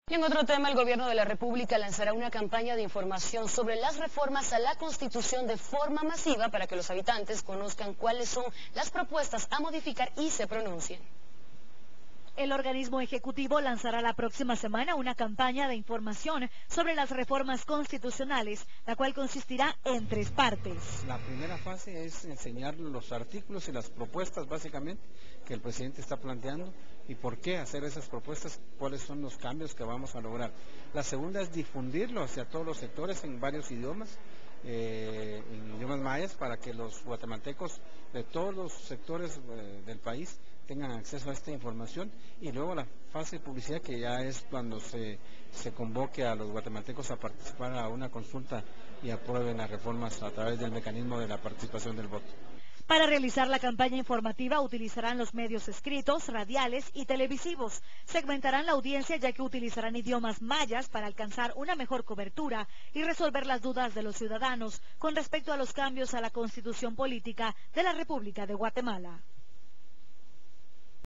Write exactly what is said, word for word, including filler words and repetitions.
Y en otro tema, el gobierno de la República lanzará una campaña de información sobre las reformas a la Constitución de forma masiva para que los habitantes conozcan cuáles son las propuestas a modificar y se pronuncien. El organismo ejecutivo lanzará la próxima semana una campaña de información sobre las reformas constitucionales, la cual consistirá en tres partes. La primera fase es enseñar los artículos y las propuestas básicamente que el presidente está planteando y por qué hacer esas propuestas, cuáles son los cambios que vamos a lograr. La segunda es difundirlo hacia todos los sectores en varios idiomas, eh, en idiomas mayas, para que los guatemaltecos de todos los sectores eh, del país tengan acceso a esta información, y luego la fase de publicidad, que ya es cuando se, se convoque a los guatemaltecos a participar a una consulta y aprueben las reformas a través del mecanismo de la participación del voto. Para realizar la campaña informativa utilizarán los medios escritos, radiales y televisivos. Segmentarán la audiencia ya que utilizarán idiomas mayas para alcanzar una mejor cobertura y resolver las dudas de los ciudadanos con respecto a los cambios a la Constitución Política de la República de Guatemala.